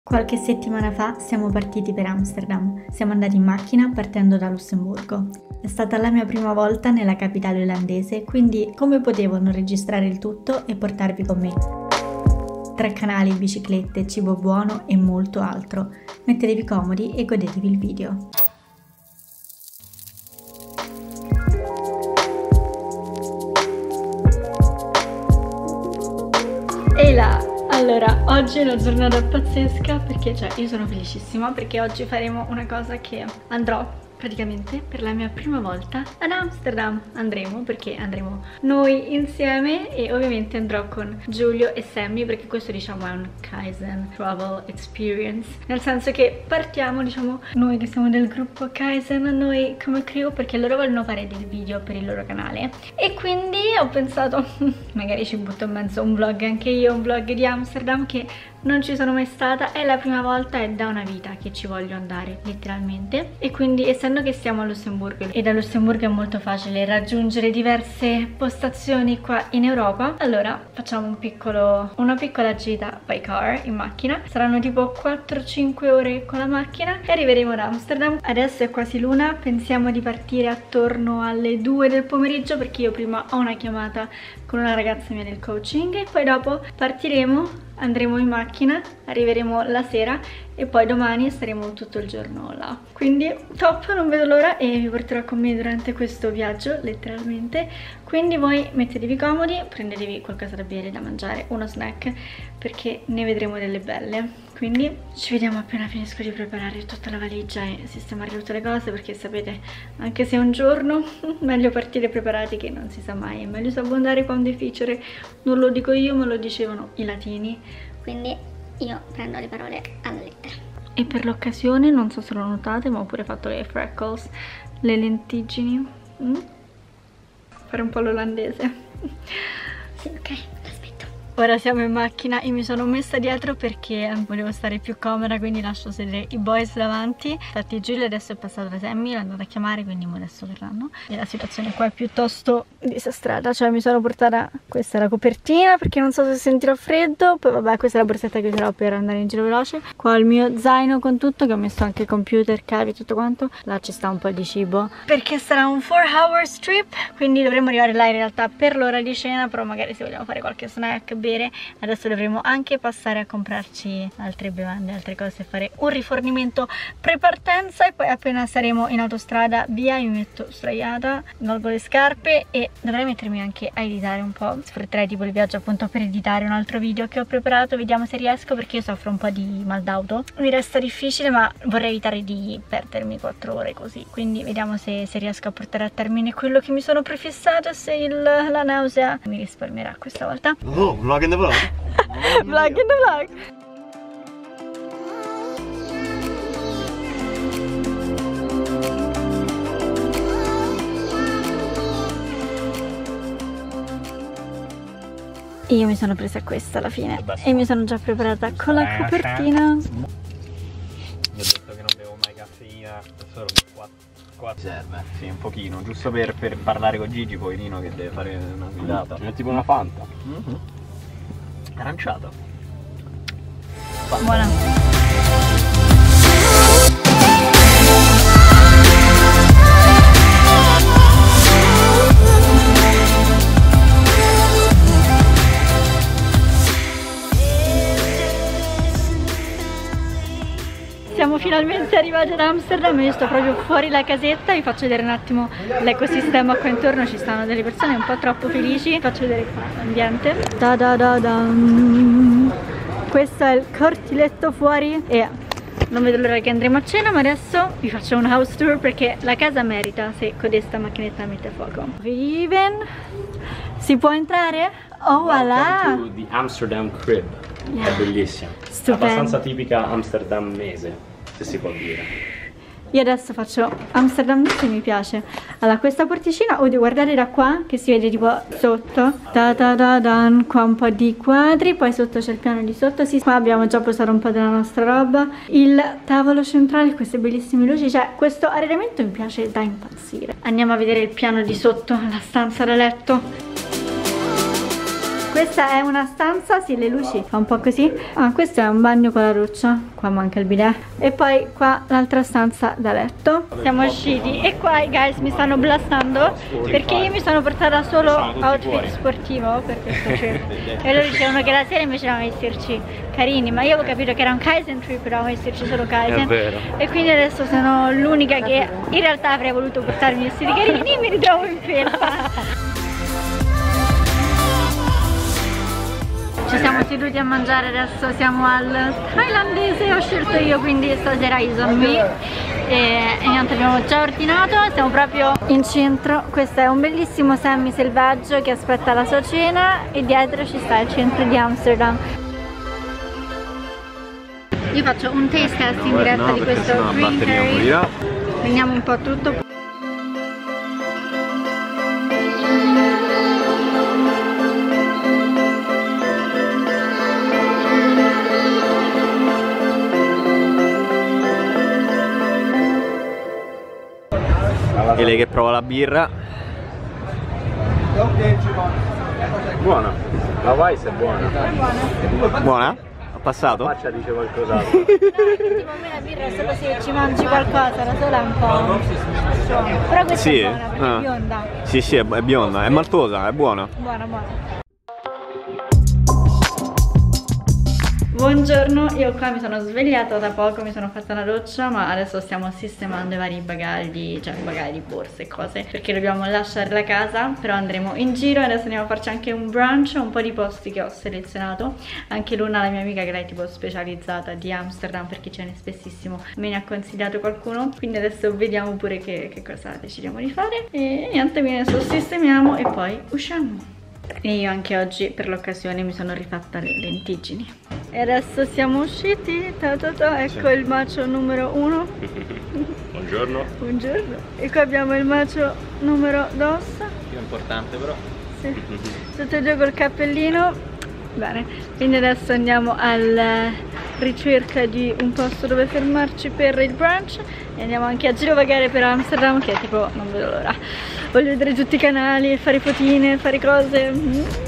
Qualche settimana fa siamo partiti per Amsterdam. Siamo andati in macchina partendo da Lussemburgo. È stata la mia prima volta nella capitale olandese, quindi come potevo non registrare il tutto e portarvi con me? 3 canali, biciclette, cibo buono e molto altro. Mettetevi comodi e godetevi il video. Ehi là! Allora, oggi è una giornata pazzesca perché, io sono felicissima perché oggi faremo una cosa che andrò praticamente per la mia prima volta ad Amsterdam. Perché andremo noi insieme e ovviamente andrò con Giulio e Sammy perché questo diciamo è un Kaizen Travel Experience, nel senso che partiamo noi che siamo del gruppo Kaizen, noi come crew, perché loro vogliono fare dei video per il loro canale e quindi ho pensato magari ci butto in mezzo un vlog anche io, un vlog di Amsterdam che non ci sono mai stata, è la prima volta, è da una vita che ci voglio andare letteralmente, e quindi essendo che stiamo a Lussemburgo e da Lussemburgo è molto facile raggiungere diverse postazioni qua in Europa, allora facciamo una piccola gita by car in macchina. Saranno tipo 4-5 ore con la macchina e arriveremo ad Amsterdam. Adesso è quasi l'una, pensiamo di partire attorno alle 2 del pomeriggio perché io prima ho una chiamata con una ragazza mia del coaching e poi dopo partiremo, andremo in macchina, arriveremo la sera e poi domani staremo tutto il giorno là. Quindi top, non vedo l'ora e vi porterò con me durante questo viaggio letteralmente. Quindi voi mettetevi comodi, prendetevi qualcosa da bere, da mangiare, uno snack, perché ne vedremo delle belle. Quindi ci vediamo appena finisco di preparare tutta la valigia e sistemare tutte le cose, perché sapete, anche se è un giorno, meglio partire preparati che non si sa mai, è meglio abbondare quando è difficile. Non lo dico io, ma lo dicevano i latini. Quindi io prendo le parole alla lettera. E per l'occasione, non so se lo notate, ma ho pure fatto le freckles, le lentiggini. Fare un po' l'olandese. Sì, ok. Ora siamo in macchina e mi sono messa dietro perché volevo stare più comoda, quindi lascio sedere i boys davanti. Infatti Giulio adesso è passato da Sammy, l'ho andata a chiamare, quindi adesso verranno. E la situazione qua è piuttosto disastrata, mi sono portata, questa è la copertina perché non so se sentirò freddo, poi vabbè questa è la borsetta che userò per andare in giro veloce. Qua ho il mio zaino con tutto, che ho messo anche computer, cavi, tutto quanto. Là ci sta un po' di cibo perché sarà un 4-hour trip, quindi dovremo arrivare là in realtà per l'ora di cena, però magari se vogliamo fare qualche snack, bere. Adesso dovremo anche passare a comprarci altre bevande, altre cose, fare un rifornimento pre-partenza e poi appena saremo in autostrada via mi metto sdraiata, tolgo le scarpe e dovrei mettermi anche a editare un po'. Sfrutterei tipo il viaggio appunto per editare un altro video che ho preparato, vediamo se riesco perché io soffro un po' di mal d'auto. Mi resta difficile ma vorrei evitare di perdermi 4 ore così, quindi vediamo se riesco a portare a termine quello che mi sono prefissato e se la nausea mi risparmierà questa volta. Oh, vlog in the vlog? Vlog in the vlog! Io mi sono presa questa alla fine e mi sono già preparata con la copertina. Gli ho detto che non bevo mai caffeina, solo 4 serve, sì, un pochino, giusto per parlare con Gigi, poverino che deve fare una guidata. È tipo una Fanta. Aranciata. Buona. Siamo finalmente arrivati ad Amsterdam e io sto proprio fuori la casetta, vi faccio vedere un attimo l'ecosistema qua intorno, ci stanno delle persone un po' troppo felici, faccio vedere qua l'ambiente. Questo è il cortiletto fuori e non vedo l'ora che andremo a cena, ma adesso vi faccio un house tour perché la casa merita se codesta macchinetta mette a fuoco. Viven, si può entrare? Oh voilà! Welcome to the Amsterdam Crib. Yeah. È bellissima. Stupendo. Abbastanza tipica amsterdamese, se si può dire. Io adesso faccio Amsterdam che mi piace. Allora, questa porticina, oddio, guardate da qua che si vede tipo sotto. Qua un po' di quadri, poi sotto c'è il piano di sotto. Sì, qua abbiamo già posato un po' della nostra roba. Il tavolo centrale, queste bellissime luci. Questo arredamento mi piace da impazzire. Andiamo a vedere il piano di sotto, la stanza da letto. questa è una stanza, sì, le luci fa un po' così. Ah, questo è un bagno con la doccia, qua manca il bidet. E poi qua l'altra stanza da letto. Siamo usciti e qua i guys mi stanno blastando perché io mi sono portata solo outfit sportivo per questo trip. E loro dicevano che la sera invece dovevamo vestirci carini, ma io avevo capito che era un Kaizen trip, dovevamo vestirci solo Kaizen. E quindi adesso sono l'unica che in realtà avrei voluto portarmi i vestiti carini e mi ritrovo in felpa. Ci siamo seduti a mangiare, adesso siamo al thailandese, ho scelto io, quindi stasera is on me. E niente, abbiamo già ordinato, siamo proprio in centro. Questo è un bellissimo semiselvaggio che aspetta la sua cena e dietro ci sta il centro di Amsterdam. Io faccio un taste test in diretta di questo green curry. Prendiamo un po' tutto. Ele che prova la birra. Buona. La Weiss è buona. Buona? Ha passato? La faccia dice qualcos'altro. No, tipo a me la birra è solo se ci mangi qualcosa, la sola è un po'. Però questa Sì, è buona perché è bionda. Sì, sì, è bionda, è maltosa, è buona. Buona, buona. Buongiorno, io qua mi sono svegliata da poco, mi sono fatta una doccia, ma adesso stiamo sistemando i vari bagagli, cioè bagagli, borse e cose, perché dobbiamo lasciare la casa, però andremo in giro e adesso andiamo a farci anche un brunch, un po' di posti che ho selezionato. Anche Luna, la mia amica, che lei è tipo specializzata di Amsterdam perché ce n'è spessissimo, me ne ha consigliato qualcuno, quindi adesso vediamo pure che cosa decidiamo di fare. E niente, quindi adesso sistemiamo e poi usciamo. E io anche oggi per l'occasione mi sono rifatta le lentiggini. E adesso siamo usciti, ecco il macio numero 1. Buongiorno. Buongiorno. E qua abbiamo il macio numero 2. Più importante però. Sì. Tutti e due col cappellino. Bene, quindi adesso andiamo alla ricerca di un posto dove fermarci per il brunch e andiamo anche a girovagare per Amsterdam, che è tipo, non vedo l'ora. Voglio vedere tutti i canali, fare fotine, fare cose.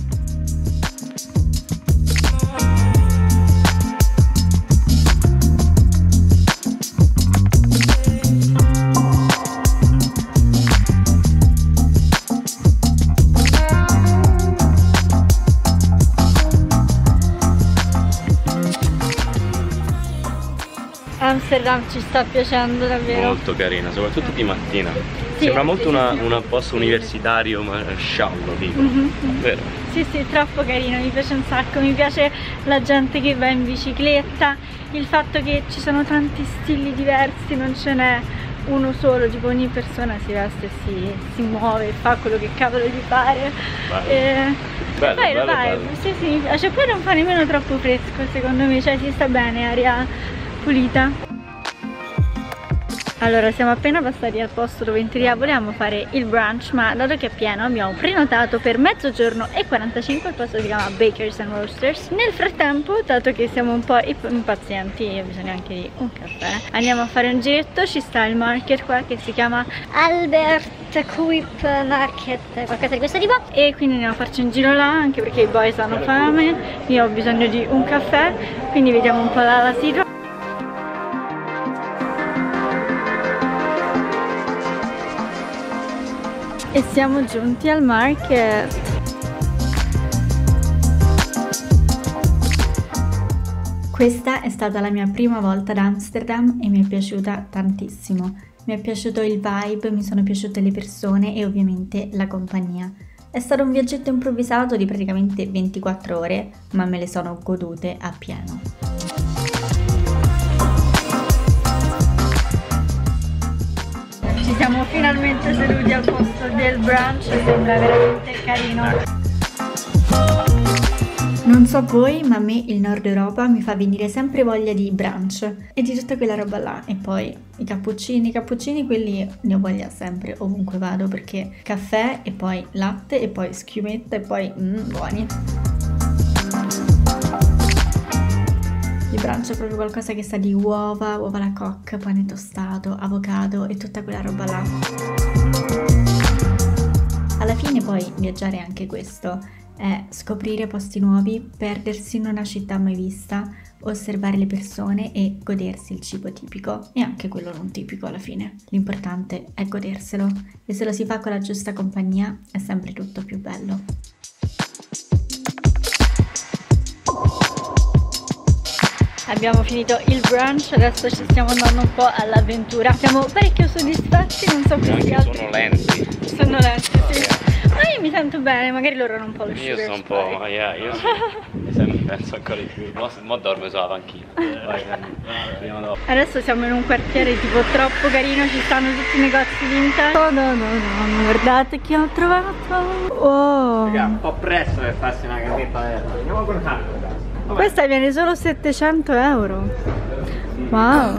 Amsterdam ci sta piacendo davvero. Molto carina, soprattutto di mattina. Sì, sembra molto sì, un posto universitario, ma sciallo, tipo. Vero? Sì, sì, troppo carino, mi piace un sacco, mi piace la gente che va in bicicletta, il fatto che ci sono tanti stili diversi, non ce n'è uno solo, tipo ogni persona si veste e si muove, fa quello che cavolo di fare. Bello, bello, bello. sì, sì, mi piace, poi non fa nemmeno troppo fresco secondo me, cioè si sta bene, aria pulita. Allora, siamo appena passati al posto dove in teoria volevamo fare il brunch, ma dato che è pieno abbiamo prenotato per mezzogiorno e 45, il posto si chiama Bakers and Roasters. Nel frattempo, dato che siamo un po' impazienti e ho bisogno anche di un caffè, andiamo a fare un giretto. Ci sta il market qua che si chiama Albert Kuip Market, qualcosa di questo tipo, e quindi andiamo a farci un giro là, anche perché i boys hanno fame, io ho bisogno di un caffè, quindi vediamo un po' la situazione. E siamo giunti al market. Questa è stata la mia prima volta ad Amsterdam e mi è piaciuta tantissimo. Mi è piaciuto il vibe, mi sono piaciute le persone e ovviamente la compagnia. È stato un viaggetto improvvisato di praticamente 24 ore, ma me le sono godute appieno. Ci siamo finalmente seduti al posto del brunch, sembra veramente carino. Non so voi, ma a me il Nord Europa mi fa venire sempre voglia di brunch e di tutta quella roba là. E poi i cappuccini quelli ne ho voglia sempre, ovunque vado, perché caffè e poi latte e poi schiumetta e poi buoni. Il brunch è proprio qualcosa che sa di uova alla coque, pane tostato, avocado e tutta quella roba là. Alla fine poi viaggiare è anche questo, è scoprire posti nuovi, perdersi in una città mai vista, osservare le persone e godersi il cibo tipico e anche quello non tipico alla fine. L'importante è goderselo e se lo si fa con la giusta compagnia è sempre tutto più bello. Abbiamo finito il brunch, adesso ci stiamo andando un po' all'avventura. Siamo parecchio soddisfatti, non so perché altri. Sono lenti. Sono lenti, sì. Ma io mi sento bene, magari loro non un po' lo Io sono un po', ma io mi penso ancora di più. Mo dormo sulla panchina. Vai, andiamo dopo. Adesso siamo in un quartiere tipo troppo carino, ci stanno tutti i negozi vintage. Oh no, guardate che ho trovato. Oh. Raga, un po' presto per farsi una casetta verde. Andiamo con calma. Questa viene solo 700 euro. Wow.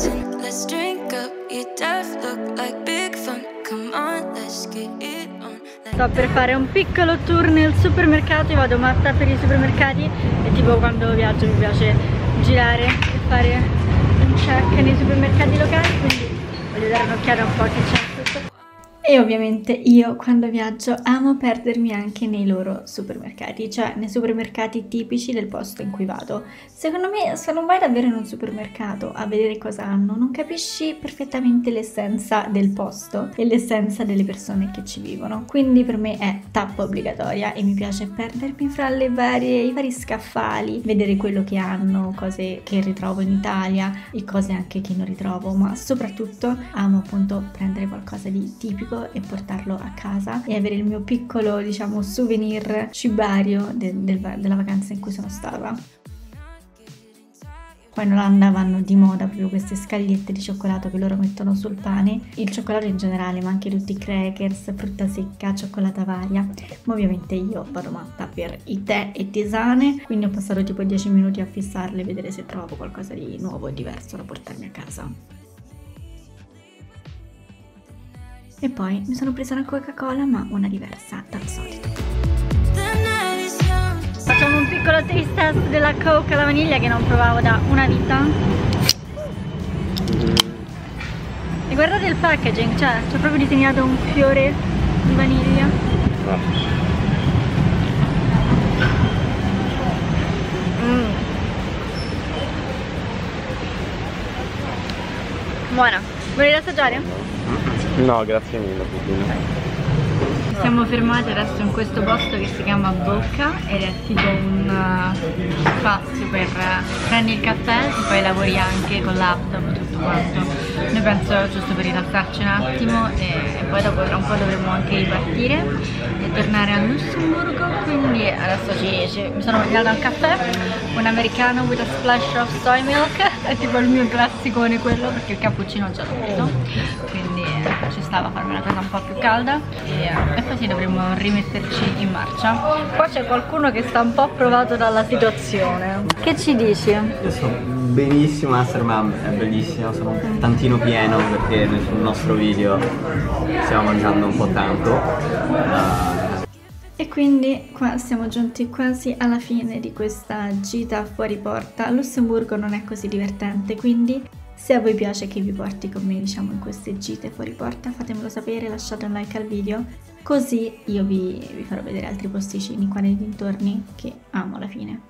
Sto per fare un piccolo tour nel supermercato. Io vado matta per i supermercati e tipo quando viaggio mi piace girare e fare un check nei supermercati locali, quindi voglio dare un'occhiata un po' che c'è tutto. E ovviamente io quando viaggio amo perdermi anche nei loro supermercati, cioè nei supermercati tipici del posto in cui vado. Secondo me se non vai davvero in un supermercato a vedere cosa hanno, non capisci perfettamente l'essenza del posto e l'essenza delle persone che ci vivono. Quindi per me è tappa obbligatoria e mi piace perdermi fra i vari scaffali, vedere quello che hanno, cose che ritrovo in Italia e cose anche che non ritrovo, ma soprattutto amo appunto prendere qualcosa di tipico e portarlo a casa e avere il mio piccolo, diciamo, souvenir cibario della vacanza in cui sono stata. Poi in Olanda vanno di moda proprio queste scagliette di cioccolato che loro mettono sul pane, il cioccolato in generale, ma anche tutti i crackers, frutta secca, cioccolata varia. Ma ovviamente io vado matta per i tè e tisane, quindi ho passato tipo 10 minuti a fissarle e vedere se trovo qualcosa di nuovo e diverso da portarmi a casa. E poi mi sono presa una Coca-Cola, ma una diversa dal solito. Facciamo un piccolo taste test della Coca alla vaniglia che non provavo da una vita. E guardate il packaging, cioè c'è proprio disegnato un fiore di vaniglia. Buona. Volete assaggiare? No, grazie mille. Siamo fermati adesso in questo posto che si chiama Bocca ed è tipo un spazio per prendi il caffè e poi lavori anche con laptop, tutto quanto. Noi penso giusto per rilassarci un attimo e poi dopo tra un po' dovremo anche ripartire e tornare a Lussemburgo, quindi adesso mi sono ordinata un caffè, un americano with a splash of soy milk, è tipo il mio classicone quello perché il cappuccino già l'ho preso, quindi ci stava a farmi una cosa un po' più calda e poi dovremo rimetterci in marcia. Qua c'è qualcuno che sta un po' provato dalla situazione. Che ci dici? Io sto benissimo, Amsterdam è bellissimo, sono un tantino pieno perché sul nostro video stiamo mangiando un po' tanto. E quindi qua siamo giunti quasi alla fine di questa gita fuori porta. Lussemburgo non è così divertente, quindi se a voi piace che vi porti con me, diciamo, in queste gite fuori porta, fatemelo sapere, lasciate un like al video, così io vi farò vedere altri posticini qua nei dintorni che amo alla fine.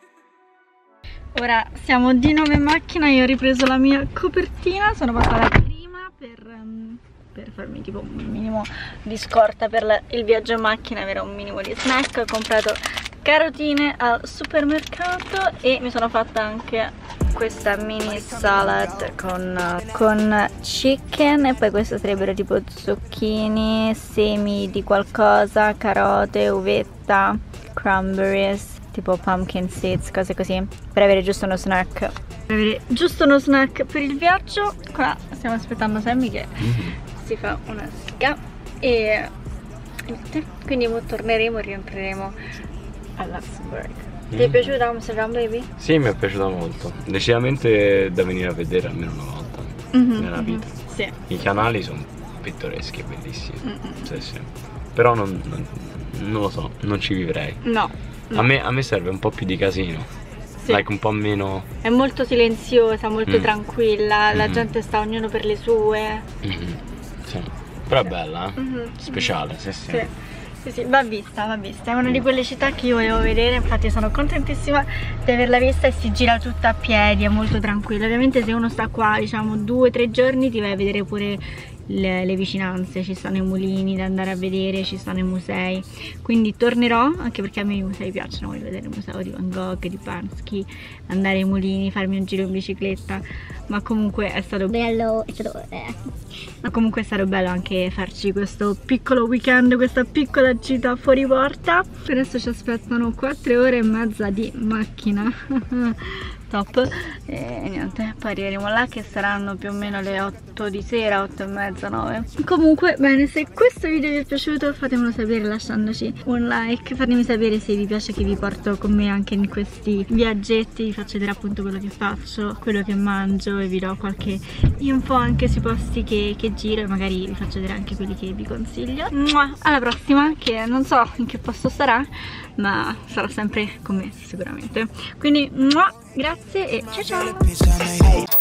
Ora siamo di nuovo in macchina, io ho ripreso la mia copertina, sono passata prima per farmi tipo un minimo di scorta per il viaggio in macchina, avere un minimo di snack. Ho comprato carotine al supermercato e mi sono fatta anche questa mini salad con chicken e poi questo sarebbero tipo zucchini, semi di qualcosa, carote, uvetta, cranberries, tipo pumpkin seeds, cose così, per avere giusto uno snack. Per avere giusto uno snack per il viaggio. Qua stiamo aspettando Sammy che si fa una siga e niente, quindi torneremo e rientreremo a Luxembourg. Ti è piaciuta Amsterdam, baby? Sì, mi è piaciuta molto. Decisamente da venire a vedere almeno una volta nella vita. Sì. I canali sono pittoreschi e bellissimi. Sì, sì. Però non lo so, non ci vivrei. No. A me serve un po' più di casino. Sì. Like un po' meno. È molto silenziosa, molto tranquilla, la gente sta ognuno per le sue. Sì. Però è bella, speciale, sì. Sì, va vista, è una di quelle città che io volevo vedere, infatti sono contentissima di averla vista e si gira tutta a piedi, è molto tranquilla. Ovviamente se uno sta qua, diciamo 2 o 3 giorni, ti vai a vedere pure le vicinanze, ci stanno i mulini da andare a vedere, ci stanno i musei, quindi tornerò, anche perché a me i musei piacciono, voglio vedere il museo di Van Gogh, di Pansky, andare ai mulini, farmi un giro in bicicletta, ma comunque è stato bello, ma comunque è stato bello anche farci questo piccolo weekend, questa piccola gita fuori porta. Adesso ci aspettano 4 ore e mezza di macchina top, e niente, poi arriveremo là che saranno più o meno le 8 di sera, 8 e mezza, 9. Comunque bene, se questo video vi è piaciuto fatemelo sapere lasciandoci un like, fatemi sapere se vi piace che vi porto con me anche in questi viaggetti, vi faccio vedere appunto quello che faccio, quello che mangio e vi do qualche info anche sui posti che giro e magari vi faccio vedere anche quelli che vi consiglio. Alla prossima, che non so in che posto sarà, ma sarà sempre con me sicuramente, quindi grazie e ciao ciao.